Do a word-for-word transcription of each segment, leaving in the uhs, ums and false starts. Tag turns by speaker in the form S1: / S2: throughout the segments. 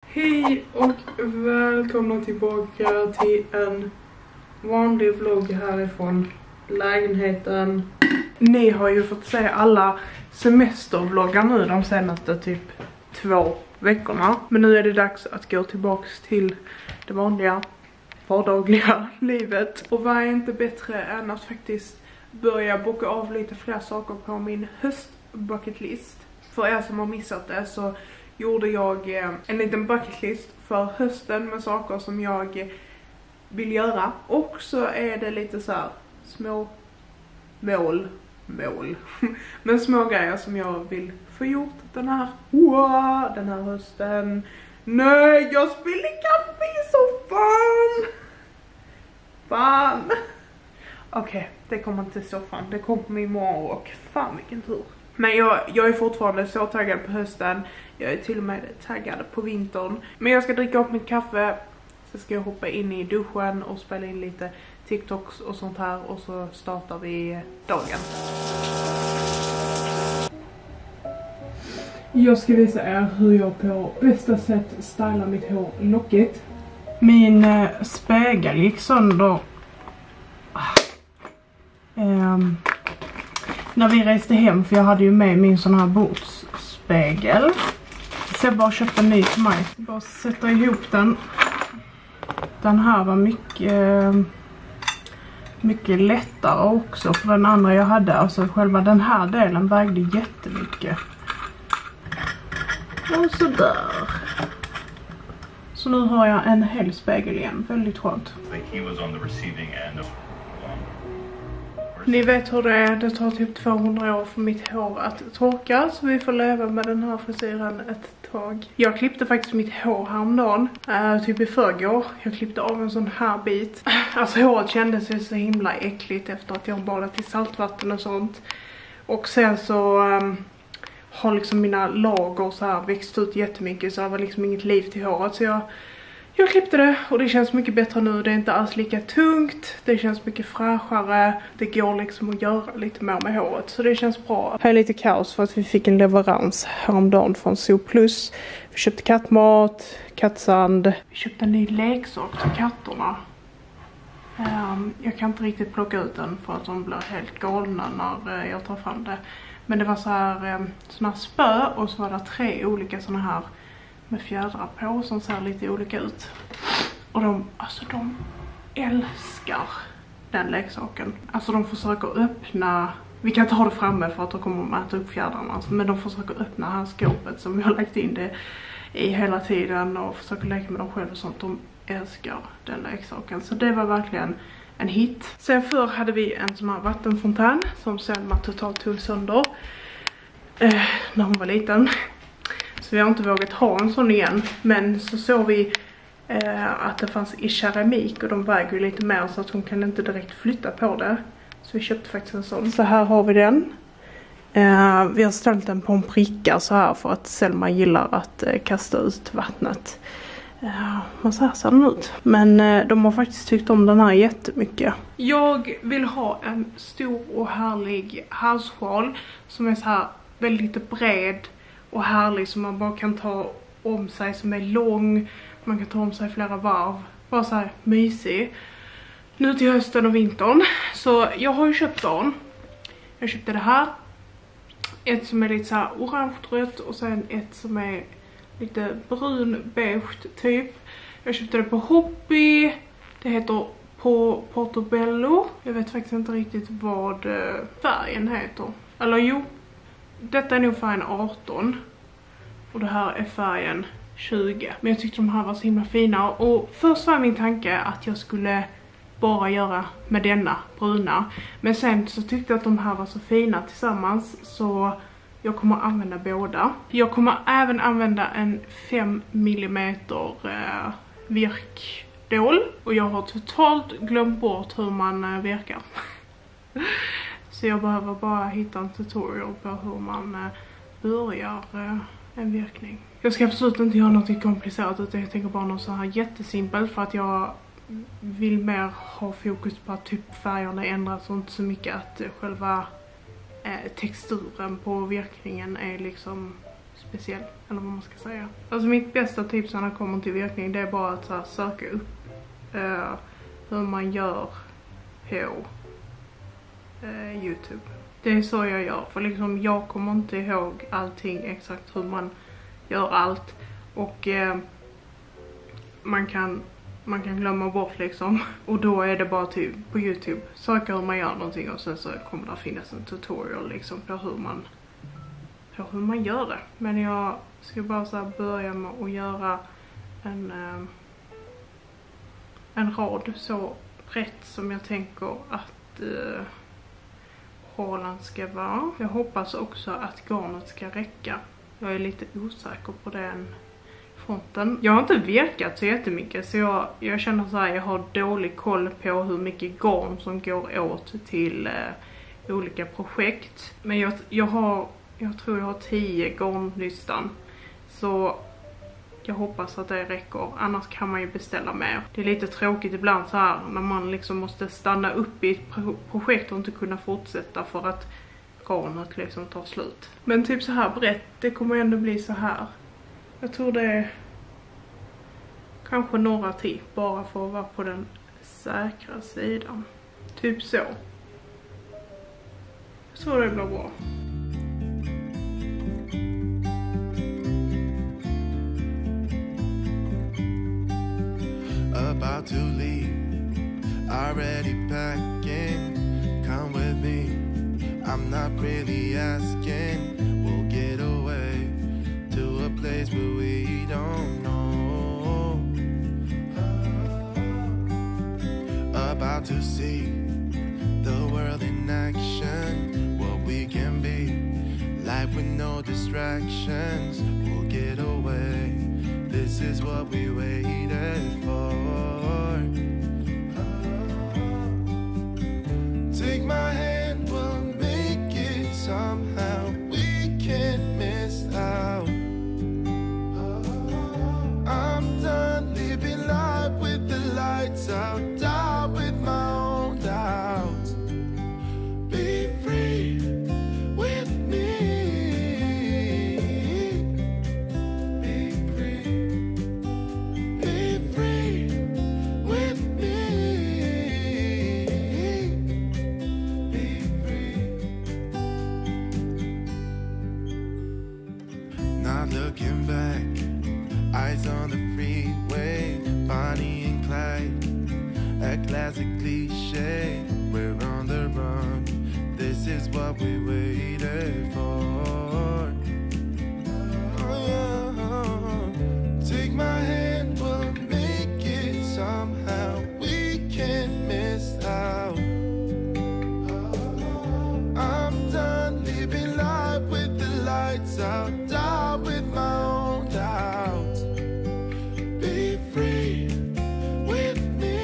S1: Hej och välkomna tillbaka till en vanlig vlogg härifrån lägenheten. Ni har ju fått se alla semestervloggar nu de senaste typ två veckorna. Men nu är det dags att gå tillbaks till det vanliga vardagliga livet. Och vad är inte bättre än att faktiskt börja boka av lite fler saker på min höstbucketlist. För er som har missat det så gjorde jag eh, en liten bucketlist för hösten med saker som jag vill göra. Och så är det lite så här små mål, mål. Men små grejer som jag vill få gjort den här, wow, den här hösten. Nej, jag spillde kaffe i soffan. Fan. Okej, okay, det kommer inte till soffan. Det kommer imorgon och fan vilken tur. Men jag, jag är fortfarande så taggad på hösten. Jag är till och med taggad på vintern. Men jag ska dricka upp mitt kaffe. Så ska jag hoppa in i duschen och spela in lite TikToks och sånt här. Och så startar vi dagen. Jag ska visa er hur jag på bästa sätt stylar mitt hår lockigt. Min äh, spegel gick sönder. Um, när vi reste hem, för jag hade ju med min sån här bordsspegel. Så jag bara köpte en ny till mig. Jag bara sätter ihop den. Den här var mycket mycket lättare också, för den andra jag hade, alltså själva den här delen vägde jättemycket. Och så där. Så nu har jag en hel spegel igen, väldigt skönt. Ni vet hur det är, det tar typ tvåhundra år för mitt hår att torka. Så vi får leva med den här frisyren ett tag. Jag klippte faktiskt mitt hår häromdagen, äh, typ i förrgår. Jag klippte av en sån här bit. Alltså håret kändes ju så himla äckligt efter att jag badat i saltvatten och sånt. Och sen så ähm, har liksom mina lager så här växt ut jättemycket. Så det var liksom inget liv till håret. Så jag... Jag klippte det och det känns mycket bättre nu. Det är inte alls lika tungt. Det känns mycket fräschare. Det går liksom att göra lite mer med håret. Så det känns bra. Här är lite kaos för att vi fick en leverans häromdagen från Zooplus. Vi köpte kattmat, kattsand. Vi köpte en ny leksak till katterna. Um, jag kan inte riktigt plocka ut den för att de blir helt galna när uh, jag tar fram det. Men det var så här, um, såna här spö och så var det tre olika såna här med fjädrar på som ser lite olika ut. Och de, alltså de älskar den leksaken. Alltså de försöker öppna, vi kan inte ha det framme för att de kommer att äta upp fjädrarna. Men de försöker öppna här skåpet som vi har lagt in det i hela tiden. Och försöker leka med dem själva och sånt. De älskar den leksaken. Så det var verkligen en hit. Sen förr hade vi en sån här vattenfontän som Selma totalt tog sönder. Eh, när hon var liten. Så vi har inte vågat ha en sån igen. Men så såg vi eh, att det fanns i keramik. Och de väger ju lite mer så att hon kan inte direkt flytta på det. Så vi köpte faktiskt en sån. Så här har vi den. Eh, vi har ställt den på en pricka så här. För att Selma gillar att eh, kasta ut vattnet. Eh, men så här ser den ut. Men eh, de har faktiskt tyckt om den här jättemycket. Jag vill ha en stor och härlig halssjal. Som är så här väldigt bred och härlig, som man bara kan ta om sig, som är lång. Man kan ta om sig flera varv. Bara så här mysig. Nu till hösten och vintern. Så jag har ju köpt den. Jag köpte det här. Ett som är lite så här orange-rött. Och sen ett som är lite brun, beige typ. Jag köpte det på Hobby. Det heter på Portobello. Jag vet faktiskt inte riktigt vad färgen heter. Eller jo. Detta är nog färgen arton. Och det här är färgen tjugo. Men jag tyckte de här var så himla fina. Och först var min tanke att jag skulle bara göra med denna bruna. Men sen så tyckte jag att de här var så fina tillsammans. Så jag kommer använda båda. Jag kommer även använda en fem millimeter eh, virkdål. Och jag har totalt glömt bort hur man eh, virkar. Så jag behöver bara hitta en tutorial på hur man eh, börjar eh, en virkning. Jag ska absolut inte göra något komplicerat, utan jag tänker bara något så här jättesimpelt. För att jag vill mer ha fokus på att typ färgerna ändras och inte så mycket att själva eh, texturen på virkningen är liksom speciell, eller vad man ska säga. Alltså mitt bästa tips när det kommer till virkning, det är bara att så här, söka upp uh, hur man gör på uh, YouTube. Det är så jag gör, för liksom jag kommer inte ihåg allting exakt hur man gör allt, och uh, man kan man kan glömma bort liksom, och då är det bara typ på YouTube söka hur man gör någonting, och sen så kommer det finnas en tutorial liksom på hur man på hur man gör det. Men jag ska bara så här börja med att göra en uh, en rad så rätt som jag tänker att uh, hålan ska vara. Jag hoppas också att garnet ska räcka. Jag är lite osäker på den fronten. Jag har inte virkat så jättemycket, så jag, jag känner så här, jag har dålig koll på hur mycket garn som går åt till uh, olika projekt. Men jag, jag har, jag tror jag har tio garnnystan. Så jag hoppas att det räcker, annars kan man ju beställa mer. Det är lite tråkigt ibland så här när man liksom måste stanna upp i ett pro projekt och inte kunna fortsätta för att garnet liksom tar slut. Men typ så här brett, det kommer ändå bli så här. Jag tror det är kanske några till, bara för att vara på den säkra sidan. Typ så. Jag tror det blir bra.
S2: About to leave, already packing. Come with me, I'm not really asking. We'll get away to a place where we don't know. About to see the world in action, what we can be, life with no distractions. We'll get away, this is what we waited for. Take my hand, we'll make it somehow. We can't miss out. I'm done living life with the lights out, down with my own doubts. Be free with me. Be free. Be free with me. Be free. Not looking back, eyes on the freeway, Bonnie and Clyde, a classic cliche. We're on the run, this is what we waited for. Oh, take my hand, we'll make it somehow. We can't miss out. I'm done living life with the lights out, down with my own doubts. Be free with me.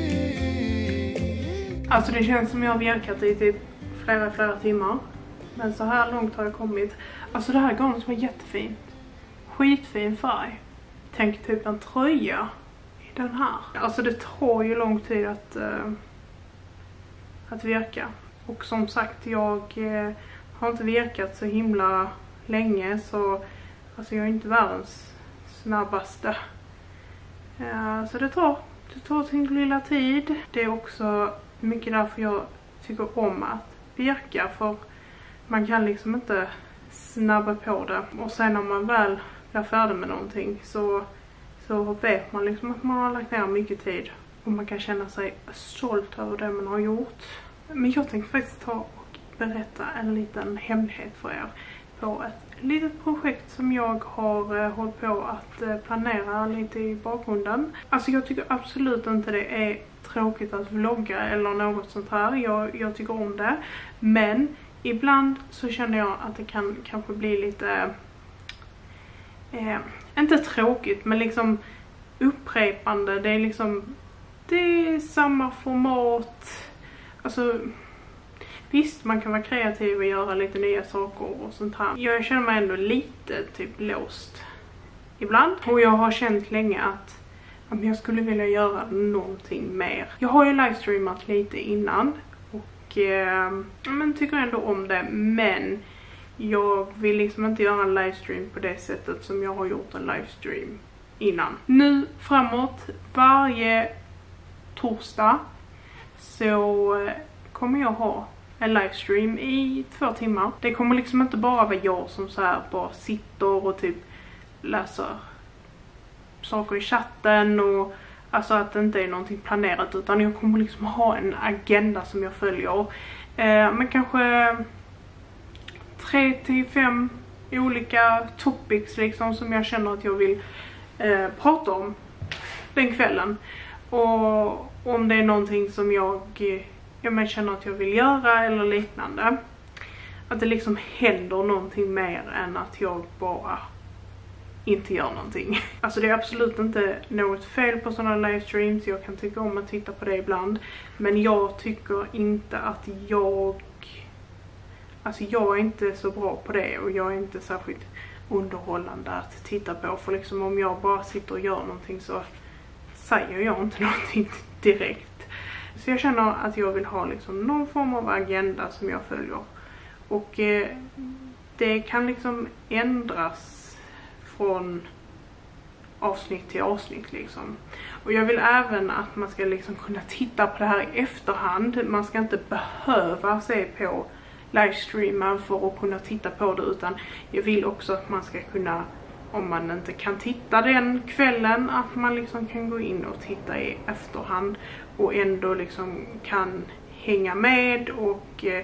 S1: Alltså det känns som jag har virkat i typ flera, flera timmar. Men så här långt har jag kommit. Alltså det här garnet var jättefint. Skitfin färg. Tänk typ en tröja i den här. Alltså det tar ju lång tid att, uh, att virka. Och som sagt, jag uh, har inte virkat så himla länge. Så alltså jag är inte världens snabbaste. Uh, så det tar, det tar sin lilla tid. Det är också mycket därför jag tycker om att virka, för man kan liksom inte snabba på det. Och sen när man väl blir färdig med någonting så, så vet man liksom att man har lagt ner mycket tid. Och man kan känna sig stolt över det man har gjort. Men jag tänkte faktiskt ta och berätta en liten hemlighet för er. På ett litet projekt som jag har eh, hållit på att eh, planera lite i bakgrunden. Alltså jag tycker absolut inte det är tråkigt att vlogga eller något sånt här. Jag, jag tycker om det. Men ibland så känner jag att det kan kanske bli lite... Eh, inte tråkigt, men liksom upprepande. Det är liksom... Det är samma format. Alltså... Visst, man kan vara kreativ och göra lite nya saker och sånt här. Jag känner mig ändå lite typ låst ibland. Och jag har känt länge att om jag skulle vilja göra någonting mer. Jag har ju livestreamat lite innan och eh, men tycker ändå om det. Men jag vill liksom inte göra en livestream på det sättet som jag har gjort en livestream innan. Nu framåt, varje torsdag så kommer jag ha en livestream i två timmar. Det kommer liksom inte bara vara jag som så här bara sitter och typ läser saker i chatten och alltså att det inte är någonting planerat, utan jag kommer liksom ha en agenda som jag följer. Eh, men kanske tre till fem olika topics liksom som jag känner att jag vill eh, prata om den kvällen. Och om det är någonting som jag, jag men, känner att jag vill göra eller liknande. Att det liksom händer någonting mer än att jag bara inte gör någonting. Alltså det är absolut inte något fel på sådana livestreams. Jag kan tycka om att titta på det ibland. Men jag tycker inte att jag... Alltså jag är inte så bra på det. Och jag är inte särskilt underhållande att titta på. För liksom om jag bara sitter och gör någonting så säger jag inte någonting direkt. Så jag känner att jag vill ha liksom någon form av agenda som jag följer. Och eh, det kan liksom ändras från avsnitt till avsnitt liksom. Och jag vill även att man ska liksom kunna titta på det här i efterhand. Man ska inte behöva se på livestreamen för att kunna titta på det, utan jag vill också att man ska kunna, om man inte kan titta den kvällen, att man liksom kan gå in och titta i efterhand och ändå liksom kan hänga med och eh,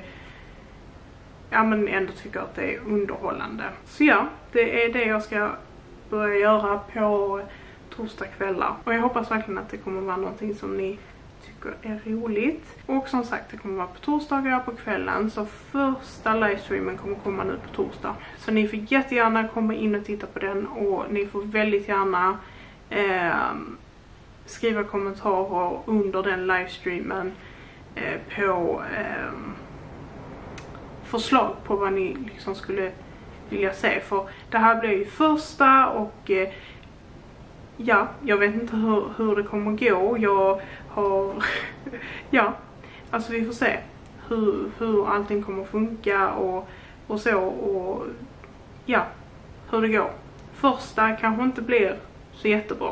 S1: ja, men ändå tycker att det är underhållande. Så ja, det är det jag ska börja göra på torsdagskvällar. Och jag hoppas verkligen att det kommer vara någonting som ni tycker är roligt. Och som sagt, det kommer vara på torsdagar på kvällen. Så första livestreamen kommer komma nu på torsdag. Så ni får jättegärna komma in och titta på den. Och ni får väldigt gärna eh, skriva kommentarer under den livestreamen eh, på... Eh, förslag på vad ni liksom skulle vilja se, för det här blir ju första och eh, ja, jag vet inte hur, hur det kommer gå. Jag har ja, alltså vi får se hur, hur allting kommer funka och, och så, och ja, hur det går. Första kanske inte blir så jättebra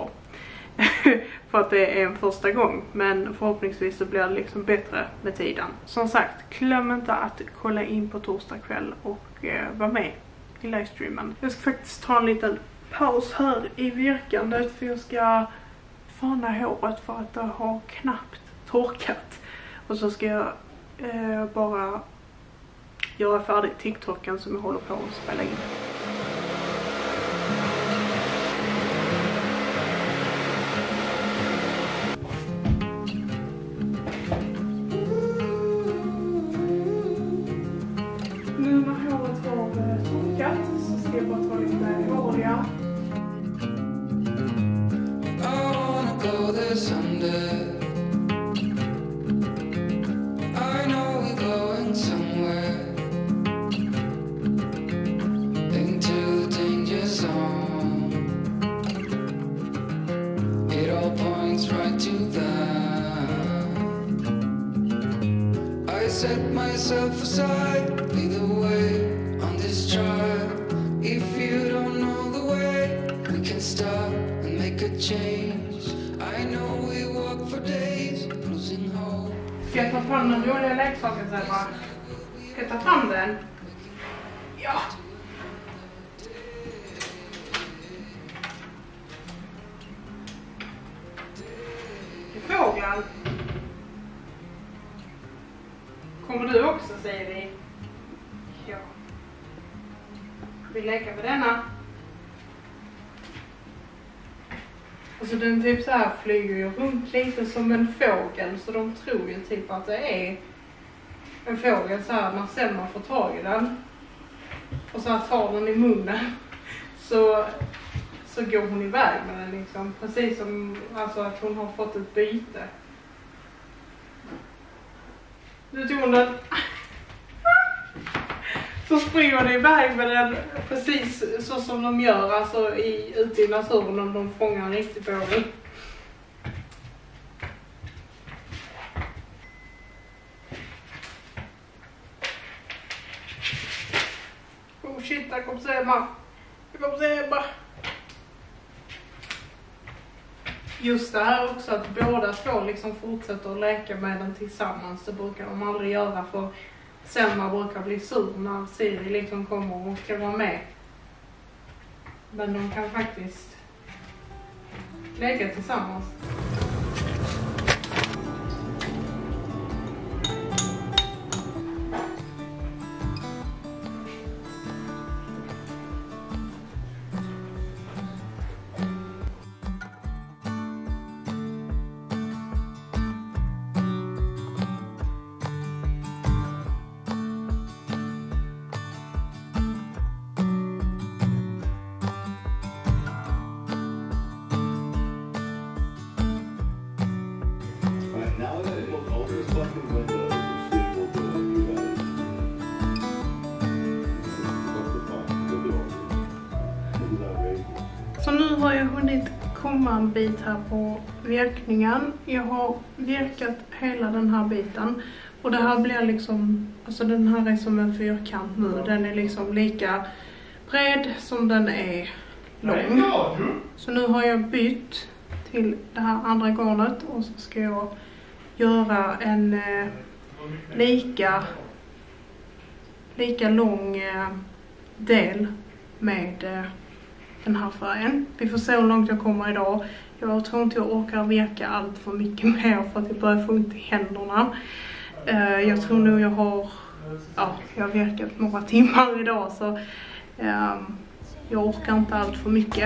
S1: för att det är en första gång, men förhoppningsvis så blir det liksom bättre med tiden. Som sagt, glöm inte att kolla in på torsdag kväll och eh, vara med i livestreamen. Jag ska faktiskt ta en liten paus här i virkandet, för jag ska fana håret för att det har knappt torkat. Och så ska jag eh, bara göra färdigt TikToken som jag håller på att spela in.
S3: Set myself aside, lead the way on this trial. If you don't know the way, we can stop and make a change. I know we walk for days, losing hope.
S1: Ska jag ta fram den roliga leksaken sen va? Ska jag ta fram den? Ja! Det är fågeln. Kommer du också, säger vi? Ja. Vi leker med denna. Alltså den typ så här flyger ju runt lite som en fågel, så de tror ju typ att det är en fågel så här när Selma får tag i den. Och så här tar den i munnen. Så, så går hon iväg med den liksom. Precis som alltså, att hon har fått ett byte. Nu tog hon den. Så springer hon iväg med den precis så som de gör alltså i, ute i naturen om de fångar en riktig fågel. Titta, kom se Emma. Kom se Emma. Just det här också att båda två liksom fortsätter att leka med den tillsammans. Det brukar de aldrig göra, för Selma brukar bli sur när Siri liksom kommer och ska vara med. Men de kan faktiskt leka tillsammans.
S4: Så nu har jag hunnit komma en bit här på virkningen. Jag har virkat hela den här biten. Och det här blir liksom, alltså den här är som en fyrkant nu. Den är liksom lika bred som den är lång. Så nu har jag bytt till det här andra garnet. Och så ska jag göra en eh, lika, lika lång eh, del med eh, den här färgen. Vi får se hur långt jag kommer idag. Jag tror inte jag orkar virka allt för mycket mer för att jag börjar få ont i händerna. Uh, jag tror nog jag har ja, jag har virkat några timmar idag, så uh, jag orkar inte allt för mycket.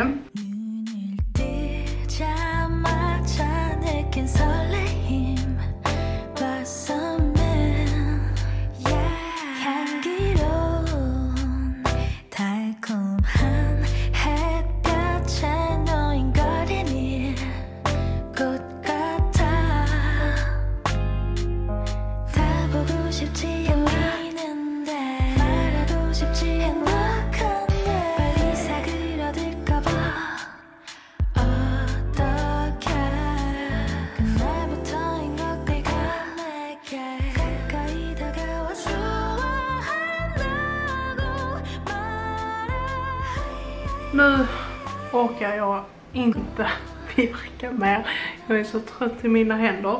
S4: Nu orkar jag inte virka mer. Jag är så trött i mina händer.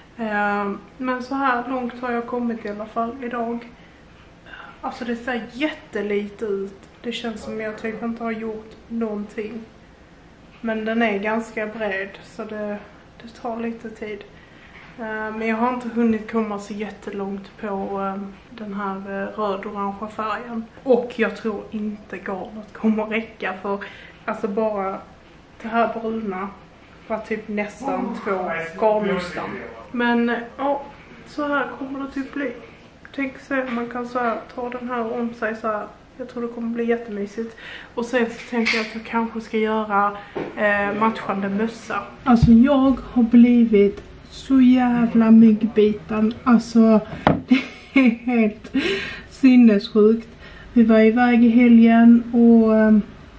S4: Men så här långt har jag kommit i alla fall idag. Alltså det ser jättelite ut. Det känns som jag typ inte har gjort någonting. Men den är ganska bred, så det, det tar lite tid. Men jag har inte hunnit komma så jättelångt på den här röd-orangea färgen. Och jag tror inte garnet kommer räcka, för alltså bara det här bruna var typ nästan två garnnystan. Men ja, så här kommer det typ bli. Tänk så man kan så här, ta den här om sig så här. Jag tror det kommer bli jättemysigt. Och sen så tänker jag att jag kanske ska göra eh, matchande mössa. Alltså jag har blivit så jävla myggbiten. Alltså det är helt sinnessjukt. Vi var iväg i helgen och eh,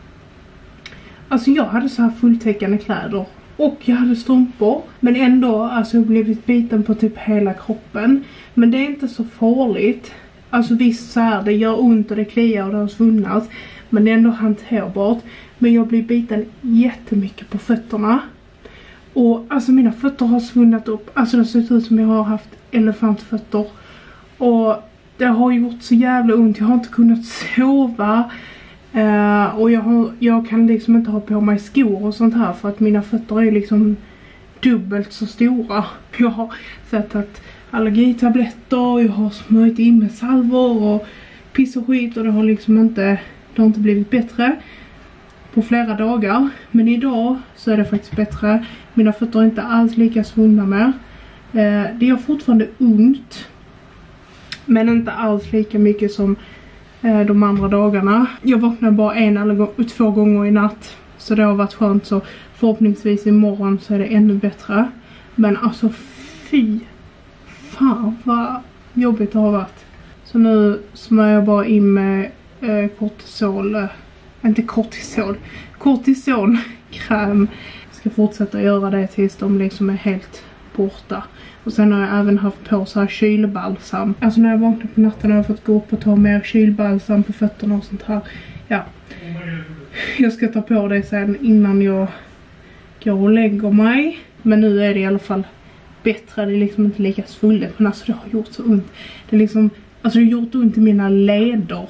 S4: alltså jag hade så här fulltäckande kläder. Och jag hade strumpor. Men ändå, alltså jag har blivit biten på typ hela kroppen. Men det är inte så farligt. Alltså visst så här, det gör ont och det kliar och det har svunnat. Men det är ändå hanterbart. Men jag blir biten jättemycket på fötterna. Och alltså mina fötter har svunnat upp. Alltså det ser ut som jag har haft elefantfötter. Och det har gjort så jävla ont. Jag har inte kunnat sova. Uh, och jag, har, jag kan liksom inte ha på mig skor och sånt här. För att mina fötter är liksom dubbelt så stora. Jag har sett att allergitabletter, jag har smörjt in med salvor och piss och skit. Och det har liksom inte, det har inte blivit bättre på flera dagar. Men idag så är det faktiskt bättre. Mina fötter är inte alls lika svunna mer. Uh, det gör fortfarande ont. Men inte alls lika mycket som de andra dagarna. Jag vaknade bara en eller två gånger i natt. Så det har varit skönt, så förhoppningsvis imorgon så är det ännu bättre. Men alltså fy fan vad jobbigt det har varit. Så nu smörjer jag bara in med eh, kortisol. Eh, inte kortisol. Kortisonkräm. Jag ska fortsätta göra det tills de liksom är helt
S1: borta. Och sen har jag även haft på så här kylbalsam. Alltså när jag vaknar på natten har jag fått gå upp och ta mer kylbalsam på fötterna och sånt här. Ja. Jag ska ta på det sen innan jag går och lägger mig. Men nu är det i alla fall bättre. Det är liksom inte lika svullet. Men alltså det har gjort så ont. Det är liksom, alltså det har gjort ont i mina leder.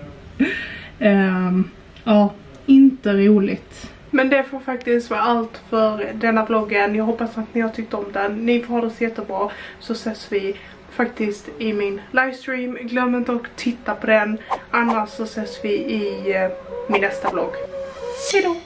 S1: um, ja, inte roligt. Men det får faktiskt vara allt för denna vloggen. Jag hoppas att ni har tyckt om den. Ni får ha det så jättebra. Så ses vi faktiskt i min livestream. Glöm inte att titta på den. Annars så ses vi i uh, min nästa vlogg. Hejdå!